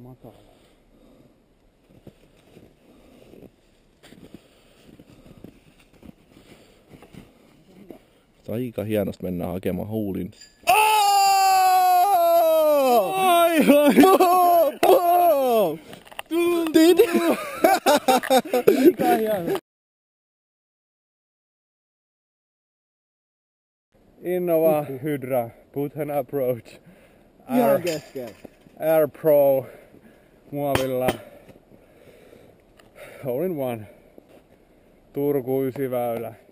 matala. Aika hienosti mennään hakemaan huulin. Ai! Aika hieno. Innova Hydra Puthen Approach Air Pro muovilla all in one Turku 9 väylä.